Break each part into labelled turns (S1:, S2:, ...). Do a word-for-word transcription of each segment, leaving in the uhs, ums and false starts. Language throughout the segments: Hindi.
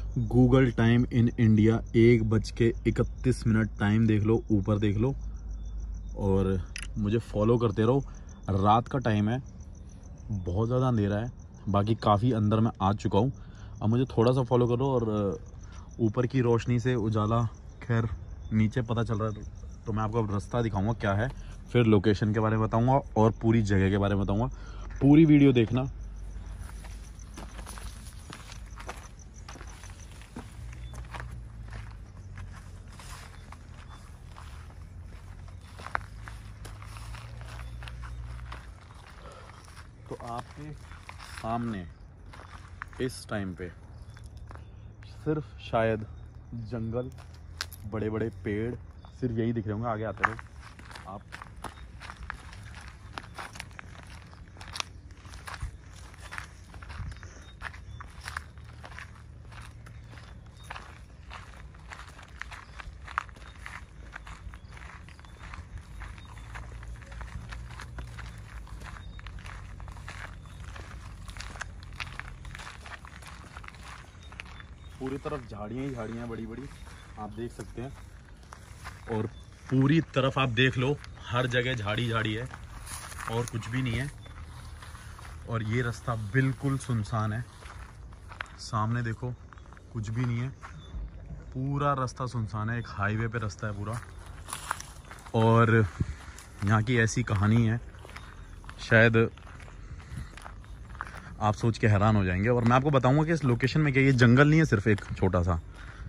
S1: गूगल टाइम इन इंडिया एक बज के इकतीस मिनट टाइम देख लो, ऊपर देख लो और मुझे फॉलो करते रहो। रात का टाइम है, बहुत ज़्यादा अंधेरा है, बाकी काफ़ी अंदर मैं आ चुका हूँ। अब मुझे थोड़ा सा फॉलो करो और ऊपर की रोशनी से उजाला खैर नीचे पता चल रहा है, तो मैं आपको अब रास्ता दिखाऊंगा क्या है, फिर लोकेशन के बारे में बताऊंगा और पूरी जगह के बारे में बताऊंगा। पूरी वीडियो देखना। तो आपके सामने इस टाइम पे सिर्फ शायद जंगल, बड़े बड़े पेड़ सिर्फ यही दिख रहे होंगे। आगे आते रहो आप। पूरी तरफ झाड़ियाँ ही झाड़ियाँ बड़ी बड़ी आप देख सकते हैं, और पूरी तरफ आप देख लो हर जगह झाड़ी झाड़ी है और कुछ भी नहीं है। और ये रास्ता बिल्कुल सुनसान है, सामने देखो कुछ भी नहीं है, पूरा रास्ता सुनसान है, एक हाईवे पे रास्ता है पूरा। और यहाँ की ऐसी कहानी है, शायद आप सोच के हैरान हो जाएंगे। और मैं आपको बताऊंगा कि इस लोकेशन में क्या, ये जंगल नहीं है सिर्फ एक छोटा सा,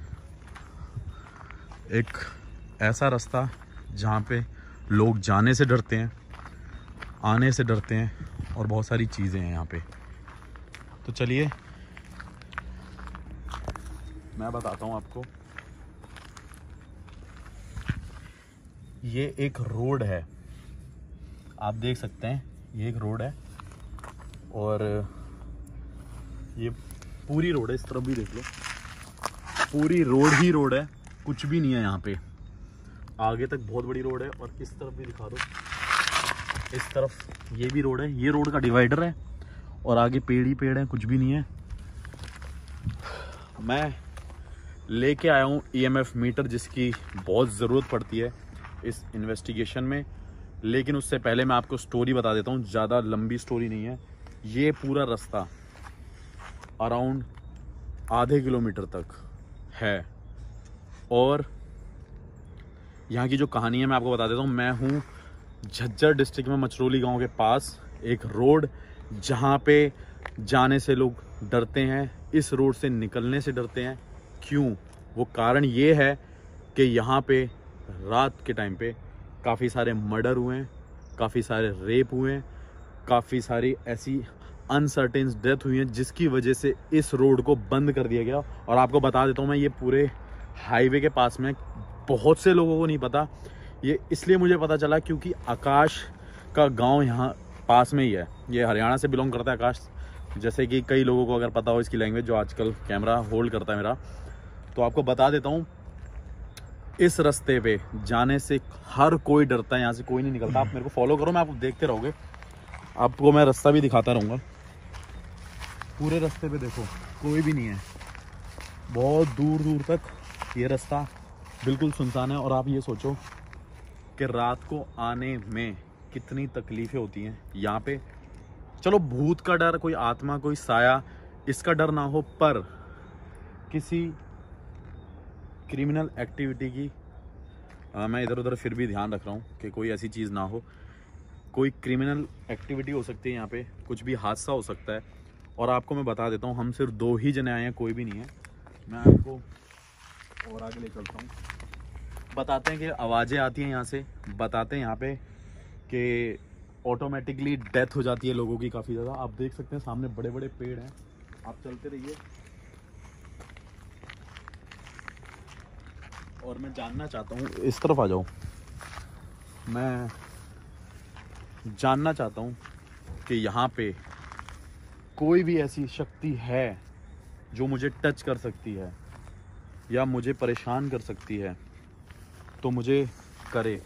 S1: एक ऐसा रास्ता जहाँ पे लोग जाने से डरते हैं, आने से डरते हैं और बहुत सारी चीज़ें हैं यहाँ पे। तो चलिए मैं बताता हूँ आपको। ये एक रोड है, आप देख सकते हैं, ये एक रोड है और ये पूरी रोड है, इस तरफ भी देख लो, पूरी रोड ही रोड है, कुछ भी नहीं है यहाँ पे। आगे तक बहुत बड़ी रोड है और इस तरफ भी दिखा दो, इस तरफ ये भी रोड है, ये रोड का डिवाइडर है और आगे पेड़ ही पेड़ है, कुछ भी नहीं है। मैं लेके आया हूँ ई एम एफ मीटर, जिसकी बहुत ज़रूरत पड़ती है इस इन्वेस्टिगेशन में, लेकिन उससे पहले मैं आपको स्टोरी बता देता हूँ, ज़्यादा लंबी स्टोरी नहीं है। ये पूरा रास्ता अराउंड आधे किलोमीटर तक है और यहाँ की जो कहानी है मैं आपको बता देता हूँ। मैं हूँ झज्जर डिस्ट्रिक्ट में मछरौली गांव के पास, एक रोड जहाँ पे जाने से लोग डरते हैं, इस रोड से निकलने से डरते हैं। क्यों? वो कारण ये है कि यहाँ पे रात के टाइम पे काफ़ी सारे मर्डर हुए हैं, काफ़ी सारे रेप हुए हैं, काफ़ी सारी ऐसी अनसर्टेन डेथ हुई है, जिसकी वजह से इस रोड को बंद कर दिया गया। और आपको बता देता हूँ मैं, ये पूरे हाईवे के पास में, बहुत से लोगों को नहीं पता। ये इसलिए मुझे पता चला क्योंकि आकाश का गांव यहाँ पास में ही है, ये हरियाणा से बिलोंग करता है आकाश, जैसे कि कई लोगों को अगर पता हो इसकी लैंग्वेज, जो आजकल कैमरा होल्ड करता है मेरा। तो आपको बता देता हूँ, इस रास्ते पे जाने से हर कोई डरता है, यहाँ से कोई नहीं निकलता। आप मेरे को फॉलो करो, मैं आपको देखते रहोगे, आपको मैं रास्ता भी दिखाता रहूँगा। पूरे रास्ते पे देखो कोई भी नहीं है, बहुत दूर दूर तक ये रास्ता बिल्कुल सुनसान है। और आप ये सोचो कि रात को आने में कितनी तकलीफ़ें होती हैं यहाँ पे। चलो भूत का डर, कोई आत्मा, कोई साया, इसका डर ना हो, पर किसी क्रिमिनल एक्टिविटी की आ, मैं इधर उधर फिर भी ध्यान रख रहा हूँ कि कोई ऐसी चीज़ ना हो। कोई क्रिमिनल एक्टिविटी हो सकती है यहाँ पे, कुछ भी हादसा हो सकता है। और आपको मैं बता देता हूँ, हम सिर्फ दो ही जने आए हैं, कोई भी नहीं है। मैं आपको और आगे ले चलता हूँ, बताते हैं कि आवाज़ें आती हैं यहाँ से, बताते हैं यहाँ पे कि ऑटोमेटिकली डेथ हो जाती है लोगों की काफ़ी ज़्यादा। आप देख सकते हैं सामने बड़े बड़े पेड़ हैं, आप चलते रहिए। और मैं जानना चाहता हूँ, इस तरफ आ जाओ, मैं जानना चाहता हूँ कि यहाँ पे कोई भी ऐसी शक्ति है जो मुझे टच कर सकती है या मुझे परेशान कर सकती है, तो मुझे करे।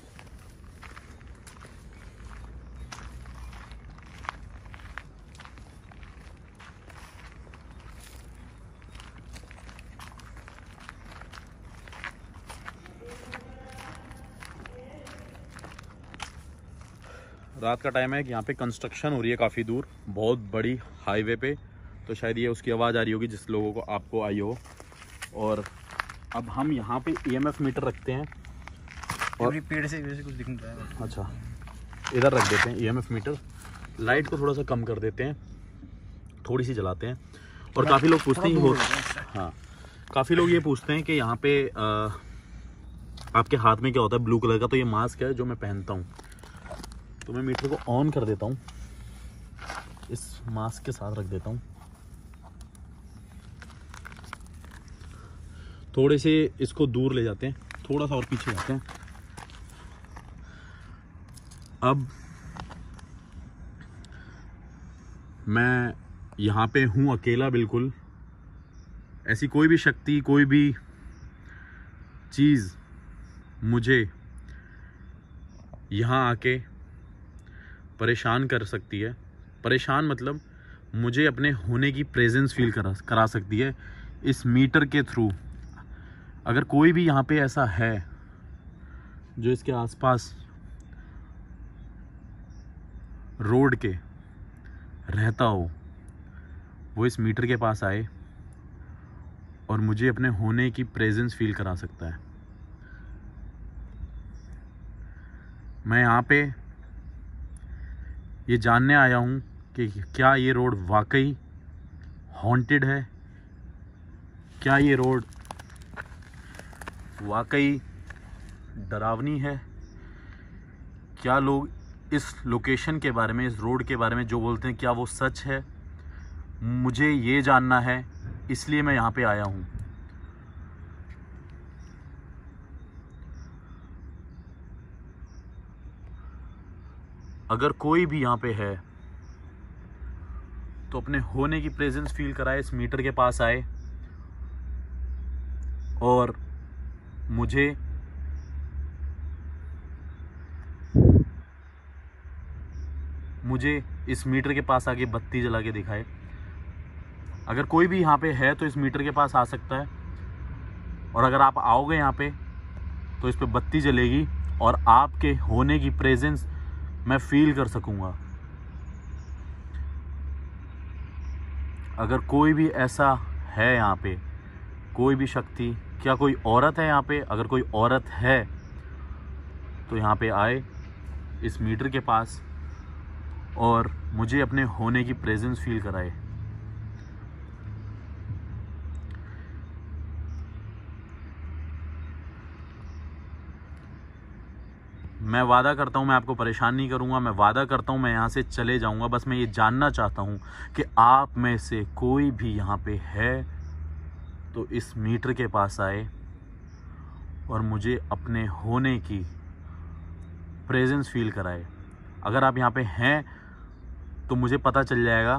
S1: रात का टाइम है कि यहाँ पे कंस्ट्रक्शन हो रही है काफ़ी दूर, बहुत बड़ी हाईवे पे, तो शायद ये उसकी आवाज़ आ रही होगी जिस लोगों को आपको आई हो। और अब हम यहाँ पे ईएमएफ मीटर रखते हैं और
S2: पेड़ से वैसे कुछ दिख नहीं रहा है।
S1: अच्छा, इधर रख देते हैं ईएमएफ मीटर। लाइट को थोड़ा सा कम कर देते हैं, थोड़ी सी जलाते हैं। और काफ़ी लोग पूछते हैं हो हाँ काफ़ी लोग ये पूछते हैं कि यहाँ पे आ, आपके हाथ में क्या होता है ब्लू कलर का, तो ये मास्क है जो मैं पहनता हूँ। तो मैं मीटर को ऑन कर देता हूँ, इस मास्क के साथ रख देता हूँ। थोड़े से इसको दूर ले जाते हैं, थोड़ा सा और पीछे जाते हैं। अब मैं यहाँ पे हूँ अकेला बिल्कुल, ऐसी कोई भी शक्ति, कोई भी चीज़ मुझे यहाँ आके परेशान कर सकती है। परेशान मतलब मुझे अपने होने की प्रेजेंस फील करा करा सकती है इस मीटर के थ्रू। अगर कोई भी यहाँ पे ऐसा है जो इसके आसपास रोड के रहता हो, वो इस मीटर के पास आए और मुझे अपने होने की प्रेजेंस फील करा सकता है। मैं यहाँ पे ये जानने आया हूँ कि क्या ये रोड वाकई हॉन्टेड है, क्या ये रोड वाकई डरावनी है, क्या लोग इस लोकेशन के बारे में, इस रोड के बारे में जो बोलते हैं, क्या वो सच है। मुझे ये जानना है, इसलिए मैं यहाँ पे आया हूँ। अगर कोई भी यहाँ पे है तो अपने होने की प्रेजेंस फील कराए, इस मीटर के पास आए और मुझे मुझे इस मीटर के पास आके बत्ती जला के दिखाए। अगर कोई भी यहाँ पे है तो इस मीटर के पास आ सकता है, और अगर आप आओगे यहाँ पे तो इस पे बत्ती जलेगी और आपके होने की प्रेजेंस मैं फील कर सकूँगा। अगर कोई भी ऐसा है यहाँ पे, कोई भी शक्ति, क्या कोई औरत है यहाँ पे? अगर कोई औरत है तो यहाँ पे आए इस मीटर के पास और मुझे अपने होने की प्रेजेंस फील कराए। मैं वादा करता हूँ मैं आपको परेशान नहीं करूँगा, मैं वादा करता हूँ मैं यहाँ से चले जाऊँगा। बस मैं ये जानना चाहता हूँ कि आप में से कोई भी यहाँ पे है तो इस मीटर के पास आए और मुझे अपने होने की प्रेजेंस फील कराए। अगर आप यहाँ पे हैं तो मुझे पता चल जाएगा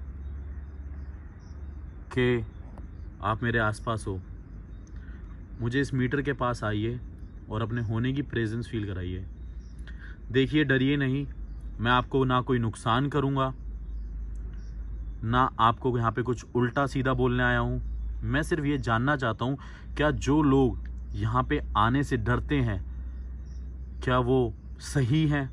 S1: कि आप मेरे आसपास हो। मुझे इस मीटर के पास आइए और अपने होने की प्रेजेंस फील कराइए। देखिए, डरिए नहीं, मैं आपको ना कोई नुकसान करूँगा, ना आपको यहाँ पे कुछ उल्टा सीधा बोलने आया हूँ। मैं सिर्फ ये जानना चाहता हूँ, क्या जो लोग यहाँ पे आने से डरते हैं क्या वो सही हैं?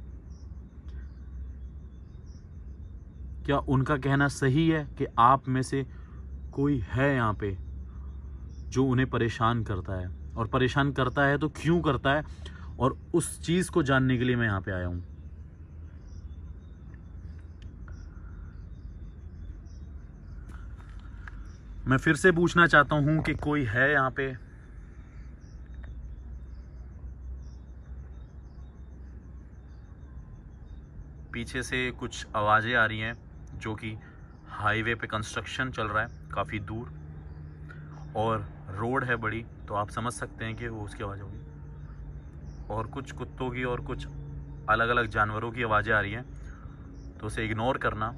S1: क्या उनका कहना सही है कि आप में से कोई है यहाँ पे जो उन्हें परेशान करता है? और परेशान करता है तो क्यों करता है, और उस चीज़ को जानने के लिए मैं यहाँ पे आया हूँ। मैं फिर से पूछना चाहता हूँ कि कोई है यहाँ पे? पीछे से कुछ आवाज़ें आ रही हैं जो कि हाईवे पे कंस्ट्रक्शन चल रहा है काफ़ी दूर, और रोड है बड़ी, तो आप समझ सकते हैं कि वो उसकी आवाज़ होगी। और कुछ कुत्तों की और कुछ अलग अलग जानवरों की आवाज़ें आ रही हैं, तो उसे इग्नोर करना।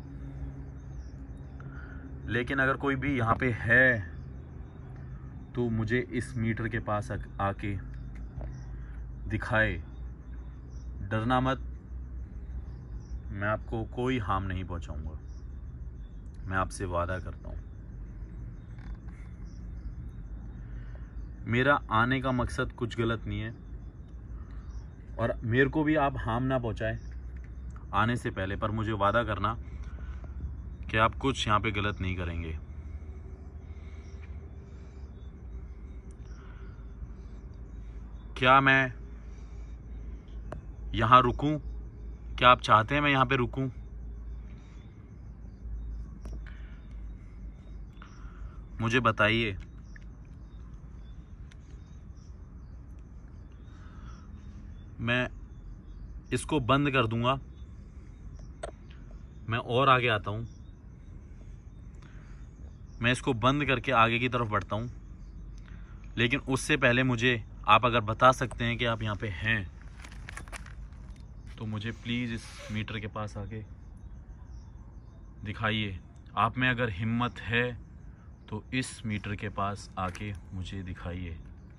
S1: लेकिन अगर कोई भी यहाँ पे है तो मुझे इस मीटर के पास आके दिखाए। डरना मत, मैं आपको कोई हार्म नहीं पहुंचाऊंगा, मैं आपसे वादा करता हूं। मेरा आने का मकसद कुछ गलत नहीं है, और मेरे को भी आप हार्म ना पहुंचाए। आने से पहले, पर मुझे वादा करना कि आप कुछ यहाँ पे गलत नहीं करेंगे। क्या मैं यहाँ रुकूं? क्या आप चाहते हैं मैं यहाँ पे रुकूं? मुझे बताइए। मैं इसको बंद कर दूंगा, मैं और आगे आता हूं। मैं इसको बंद करके आगे की तरफ बढ़ता हूं, लेकिन उससे पहले मुझे आप अगर बता सकते हैं कि आप यहाँ पे हैं तो मुझे प्लीज़ इस मीटर के पास आके दिखाइए। आप में अगर हिम्मत है तो इस मीटर के पास आके मुझे दिखाइए।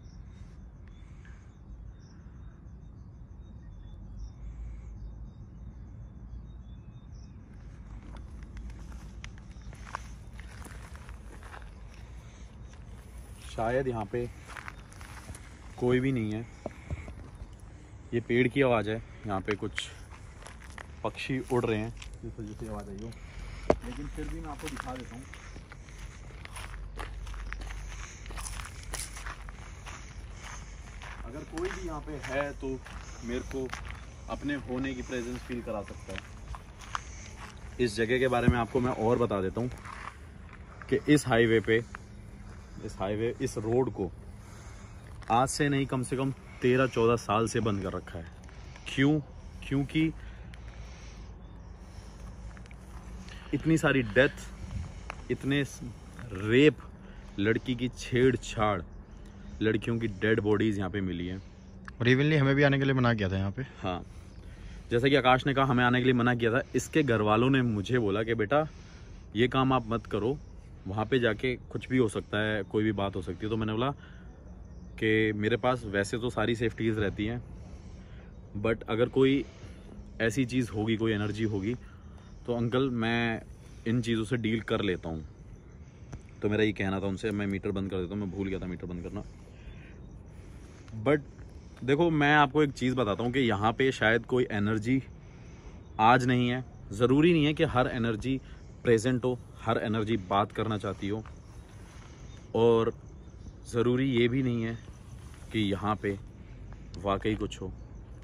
S1: शायद यहाँ पे कोई भी नहीं है, ये पेड़ की आवाज़ है। यहाँ पे कुछ पक्षी उड़ रहे हैं जिस वजह से आवाज़ आई हो, लेकिन फिर भी मैं आपको दिखा देता हूँ। अगर कोई भी यहाँ पे है तो मेरे को अपने होने की प्रेजेंस फील करा सकता है। इस जगह के बारे में आपको मैं और बता देता हूँ कि इस हाईवे पे इस हाईवे इस रोड को आज से नहीं कम से कम तेरह चौदह साल से बंद कर रखा है। क्यों? क्योंकि इतनी सारी डेथ, इतने रेप, लड़की की छेड़छाड़, लड़कियों की डेड बॉडीज यहाँ पे मिली हैं।
S2: और इवनली हमें भी आने के लिए मना किया था यहाँ पे।
S1: हाँ, जैसा कि आकाश ने कहा हमें आने के लिए मना किया था। इसके घर वालों ने मुझे बोला कि बेटा ये काम आप मत करो, वहाँ पे जाके कुछ भी हो सकता है, कोई भी बात हो सकती है। तो मैंने बोला कि मेरे पास वैसे तो सारी सेफ्टीज़ रहती हैं, बट अगर कोई ऐसी चीज़ होगी, कोई एनर्जी होगी, तो अंकल मैं इन चीज़ों से डील कर लेता हूँ। तो मेरा ये कहना था उनसे। मैं मीटर बंद कर देता हूँ, मैं भूल गया था मीटर बंद करना। बट देखो, मैं आपको एक चीज़ बताता हूँ कि यहाँ पे शायद कोई एनर्जी आज नहीं है। ज़रूरी नहीं है कि हर एनर्जी प्रेजेंट हो, हर एनर्जी बात करना चाहती हो, और ज़रूरी ये भी नहीं है कि यहाँ पे वाकई कुछ हो।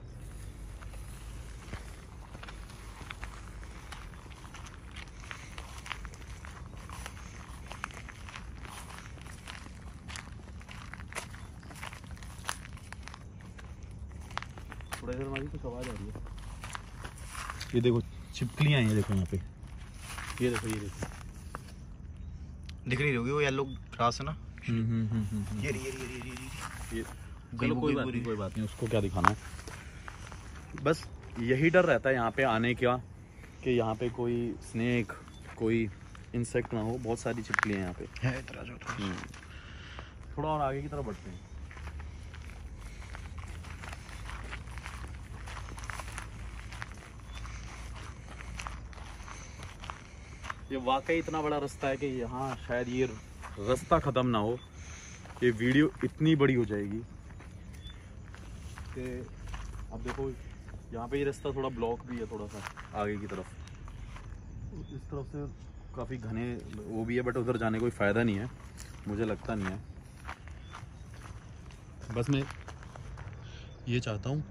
S1: थोड़ा इधर हमारी कुछ आवाज़ आ रही है। ये देखो छिपकलियाँ हैं, ये देखो यहाँ पे, ये देखो ये देखो
S2: दिख रही होगी वो येलो ग्रास है ना।
S1: हम्म हम्म हम्म हम्म
S2: ये ये ये ये ये
S1: ये चलो कोई बात नहीं, कोई बात नहीं, उसको क्या दिखाना है। बस यही डर रहता है यहाँ पे आने का कि यहाँ पे कोई स्नेक, कोई इंसेक्ट ना हो। बहुत सारी छिपकलियाँ यहाँ पे
S2: है। इधर जो
S1: थोड़ा और आगे की तरफ बढ़ते हैं। ये वाकई इतना बड़ा रास्ता है कि यहाँ शायद ये रास्ता ख़त्म ना हो। ये वीडियो इतनी बड़ी हो जाएगी कि अब देखो यहाँ पे ये रास्ता थोड़ा ब्लॉक भी है, थोड़ा सा आगे की तरफ। इस तरफ से काफ़ी घने वो भी है, बट उधर जाने कोई फ़ायदा नहीं है, मुझे लगता नहीं है। बस मैं ये चाहता हूँ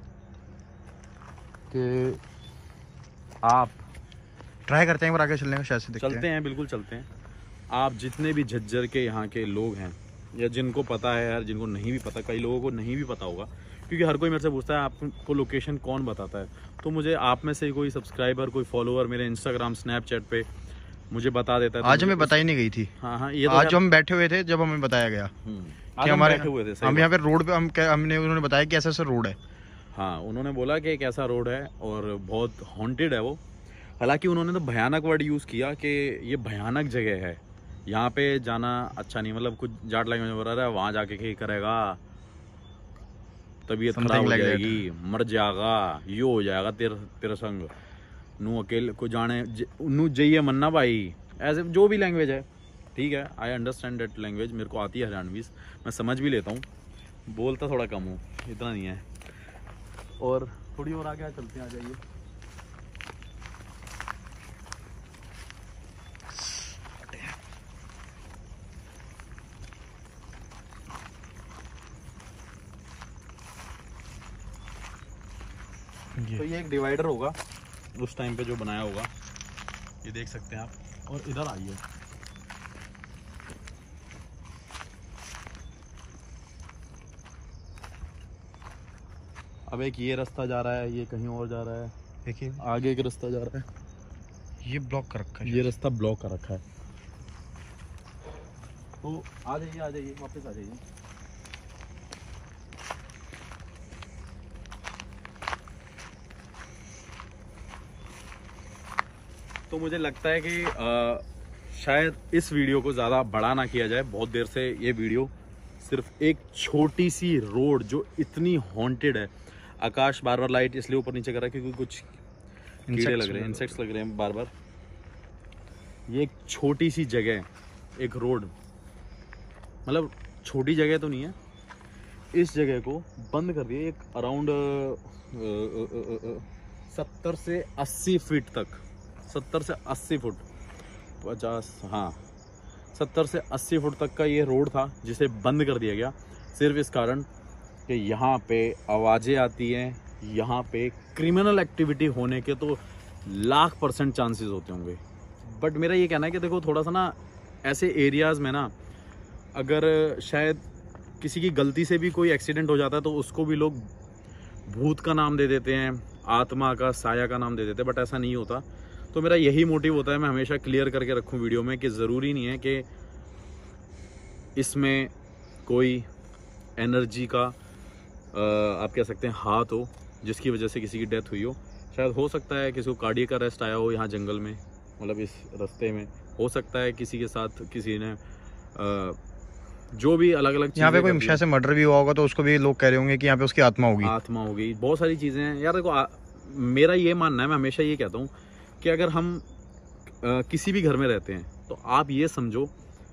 S1: कि आप
S2: ट्राई करते हैं एक बार आगे चलने का, शायद से
S1: चलते हैं। बिल्कुल चलते हैं। आप जितने भी झज्जर के यहाँ के लोग हैं, या जिनको पता है यार, जिनको नहीं भी पता, कई लोगों को नहीं भी पता होगा, क्योंकि हर कोई मेरे से पूछता है आपको लोकेशन कौन बताता है। तो मुझे आप में से कोई सब्सक्राइबर, कोई फॉलोअर मेरे इंस्टाग्राम, स्नैपचैट पे मुझे बता देता है। तो
S2: आज हमें बताई नहीं गई थी।
S1: हाँ हाँ, ये तो
S2: आज जो हम बैठे हुए थे, जब हमें बताया गया
S1: कि हमारे बैठे हुए थे,
S2: हम यहाँ पे रोड पे, हम हमने उन्होंने बताया कि ऐसा ऐसा रोड है।
S1: हाँ, उन्होंने बोला कि एक ऐसा रोड है और बहुत हॉन्टेड है वो। हालांकि उन्होंने तो भयानक वर्ड यूज़ किया कि ये भयानक जगह है, यहाँ पे जाना अच्छा नहीं। मतलब कुछ जाट लैंग्वेज में बोल रहा है, वहाँ जाके क्या करेगा, तबीयत खराब हो जाएगी, मर जाएगा, ये हो जाएगा तेरे तेरे संग, नू अकेले को जाने नू जाइए मन्ना भाई, ऐसे जो भी लैंग्वेज है। ठीक है, आई अंडरस्टैंड दैट लैंग्वेज, मेरे को आती है हरियाणवी, मैं समझ भी लेता हूँ, बोलता थोड़ा कम हूँ, इतना नहीं है। और थोड़ी और आगे चलते हैं, आ जाइए। तो ये एक डिवाइडर होगा उस टाइम पे जो बनाया होगा, ये देख सकते हैं आप। और इधर आइए, अब एक ये रास्ता जा रहा है, ये कहीं और जा रहा है,
S2: देखिए
S1: आगे एक रास्ता जा रहा है,
S2: ये ब्लॉक कर रखा है,
S1: ये रास्ता ब्लॉक कर रखा है। तो आ जाइए आ जाइए वापस आ जाइए। तो मुझे लगता है कि आ, शायद इस वीडियो को ज़्यादा बड़ा ना किया जाए। बहुत देर से ये वीडियो सिर्फ एक छोटी सी रोड जो इतनी हॉन्टेड है। आकाश बार बार लाइट इसलिए ऊपर नीचे कर रहा है क्योंकि कुछ कीड़े लग रहे हैं, इंसेक्ट्स लग रहे हैं बार बार। ये एक छोटी सी जगह, एक रोड, मतलब छोटी जगह तो नहीं है, इस जगह को बंद कर दिया। एक अराउंड सत्तर से अस्सी फीट तक, सत्तर से अस्सी फुट, पचास, हाँ सत्तर से अस्सी फुट तक का ये रोड था जिसे बंद कर दिया गया सिर्फ इस कारण कि यहाँ पे आवाज़ें आती हैं, यहाँ पे क्रिमिनल एक्टिविटी होने के तो लाख परसेंट चांसेस होते होंगे। बट मेरा ये कहना है कि देखो थोड़ा सा ना ऐसे एरियाज़ में ना अगर शायद किसी की गलती से भी कोई एक्सीडेंट हो जाता है तो उसको भी लोग भूत का नाम दे देते हैं, आत्मा का, साया का नाम दे देते हैं, बट ऐसा नहीं होता। तो मेरा यही मोटिव होता है, मैं हमेशा क्लियर करके रखूं वीडियो में कि ज़रूरी नहीं है कि इसमें कोई एनर्जी का आप कह सकते हैं हाथ हो जिसकी वजह से किसी की डेथ हुई हो। शायद हो सकता है किसी को कार्डियक अरेस्ट आया हो यहाँ जंगल में, मतलब इस रास्ते में। हो सकता है किसी के साथ किसी ने आ, जो भी अलग अलग
S2: यहाँ पे कोई शायद से मर्डर भी हुआ होगा तो उसको भी लोग कह रहे होंगे कि यहाँ पे उसकी आत्मा होगी,
S1: आत्मा होगी, बहुत सारी चीज़ें हैं यार। देखो मेरा ये मानना है, मैं हमेशा ये कहता हूँ कि अगर हम आ, किसी भी घर में रहते हैं तो आप ये समझो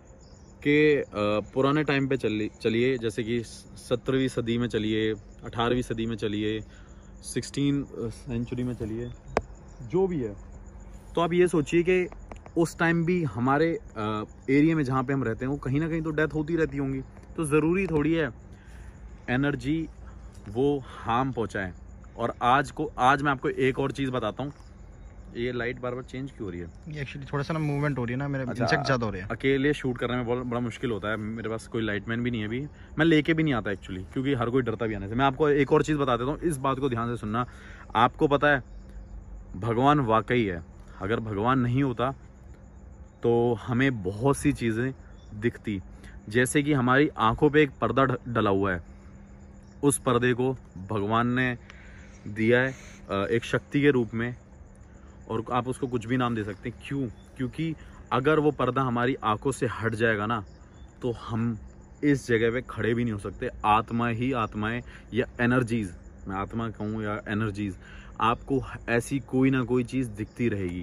S1: कि पुराने टाइम पे चली चलिए, जैसे कि सत्रहवीं सदी में चलिए, अठारहवीं सदी में चलिए, सिक्सटीन सेंचुरी में चलिए, जो भी है, तो आप ये सोचिए कि उस टाइम भी हमारे एरिया में जहाँ पे हम रहते हैं वो कहीं ना कहीं तो डेथ होती रहती होंगी। तो ज़रूरी थोड़ी है एनर्जी वो हार्म पहुँचाए। और आज को आज मैं आपको एक और चीज़ बताता हूँ। ये लाइट बार बार चेंज क्यों हो रही है? ये
S2: एक्चुअली थोड़ा सा ना मूवमेंट हो रही है ना, मेरे इंसेक्ट ज़्यादा हो रहे हैं।
S1: अकेले शूट करने में बहुत बड़ा मुश्किल होता है, मेरे पास कोई लाइटमैन भी नहीं है अभी, मैं लेके भी नहीं आता एक्चुअली, क्योंकि हर कोई डरता भी आने से। मैं आपको एक और चीज़ बता देता हूँ, इस बात को ध्यान से सुनना। आपको पता है भगवान वाकई है, अगर भगवान नहीं होता तो हमें बहुत सी चीज़ें दिखती। जैसे कि हमारी आंखों पे एक पर्दा डला हुआ है, उस पर्दे को भगवान ने दिया है एक शक्ति के रूप में, और आप उसको कुछ भी नाम दे सकते हैं। क्यों? क्योंकि अगर वो पर्दा हमारी आंखों से हट जाएगा ना तो हम इस जगह पे खड़े भी नहीं हो सकते। आत्मा ही आत्माएं या एनर्जीज, मैं आत्मा कहूँ या एनर्जीज, आपको ऐसी कोई ना कोई चीज़ दिखती रहेगी।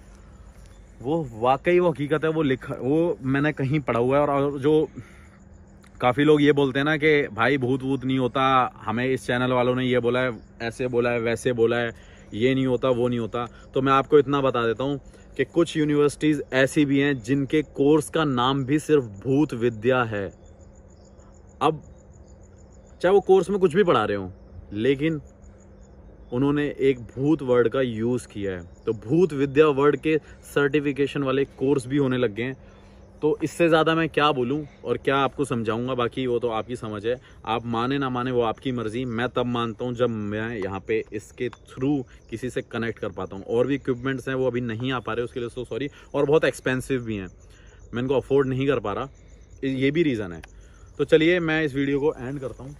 S1: वो वाकई वो हकीकत है, वो लिखा, वो मैंने कहीं पढ़ा हुआ है। और जो काफ़ी लोग ये बोलते हैं ना कि भाई भूत वूत नहीं होता, हमें इस चैनल वालों ने ये बोला है, ऐसे बोला है, वैसे बोला है, ये नहीं होता, वो नहीं होता। तो मैं आपको इतना बता देता हूँ कि कुछ यूनिवर्सिटीज़ ऐसी भी हैं जिनके कोर्स का नाम भी सिर्फ भूत विद्या है। अब चाहे वो कोर्स में कुछ भी पढ़ा रहे हो, लेकिन उन्होंने एक भूत वर्ड का यूज़ किया है। तो भूत विद्या वर्ड के सर्टिफिकेशन वाले कोर्स भी होने लग गए हैं। तो इससे ज़्यादा मैं क्या बोलूं और क्या आपको समझाऊंगा, बाकी वो तो आपकी समझ है। आप माने ना माने वो आपकी मर्ज़ी। मैं तब मानता हूं जब मैं यहाँ पे इसके थ्रू किसी से कनेक्ट कर पाता हूं। और भी इक्विपमेंट्स हैं वो अभी नहीं आ पा रहे, उसके लिए तो सॉरी, और बहुत एक्सपेंसिव भी हैं, मैं इनको अफोर्ड नहीं कर पा रहा, ये भी रीज़न है। तो चलिए मैं इस वीडियो को एंड करता हूँ,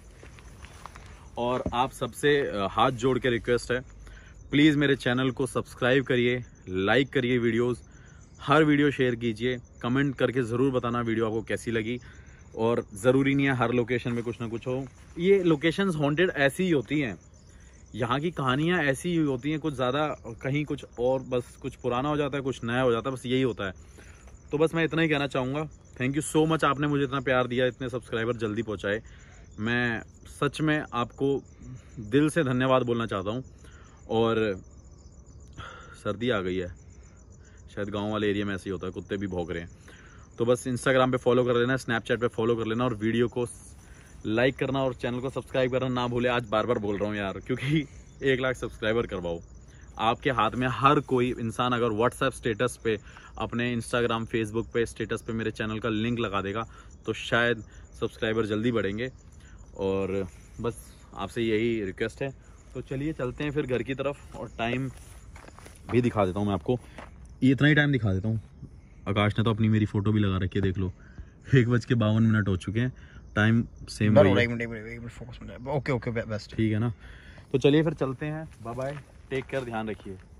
S1: और आप सबसे हाथ जोड़ के रिक्वेस्ट है, प्लीज़ मेरे चैनल को सब्सक्राइब करिए, लाइक करिए वीडियोस, हर वीडियो शेयर कीजिए, कमेंट करके ज़रूर बताना वीडियो आपको कैसी लगी। और ज़रूरी नहीं है हर लोकेशन में कुछ ना कुछ हो, ये लोकेशंस हॉन्टेड ऐसी ही होती हैं, यहाँ की कहानियाँ ऐसी ही होती हैं, कुछ ज़्यादा, कहीं कुछ और, बस कुछ पुराना हो जाता है, कुछ नया हो जाता है, बस यही होता है। तो बस मैं इतना ही कहना चाहूँगा। थैंक यू सो मच, आपने मुझे इतना प्यार दिया, इतने सब्सक्राइबर जल्दी पहुँचाए। मैं सच में आपको दिल से धन्यवाद बोलना चाहता हूँ। और सर्दी आ गई है, शायद गांव वाले एरिया में ऐसे ही होता है, कुत्ते भी भौंक रहे हैं। तो बस इंस्टाग्राम पे फॉलो कर लेना, स्नैपचैट पे फॉलो कर लेना, और वीडियो को लाइक करना और चैनल को सब्सक्राइब करना ना भूले। आज बार बार बोल रहा हूँ यार, क्योंकि एक लाख सब्सक्राइबर करवाओ। आपके हाथ में हर कोई इंसान अगर व्हाट्सएप स्टेटस पे, अपने इंस्टाग्राम फेसबुक पे स्टेटस पे मेरे चैनल का लिंक लगा देगा तो शायद सब्सक्राइबर जल्दी बढ़ेंगे। और बस आपसे यही रिक्वेस्ट है। तो चलिए चलते हैं फिर घर की तरफ, और टाइम भी दिखा देता हूँ मैं आपको, ये इतना ही टाइम दिखा देता हूँ। आकाश ने तो अपनी मेरी फ़ोटो भी लगा रखी है, देख लो। एक बज के बावन मिनट हो चुके हैं, टाइम सेम वही है।
S2: ओके ओके बेस्ट,
S1: ठीक है ना। तो चलिए फिर चलते हैं, बाय बाय, टेक केयर, ध्यान रखिए।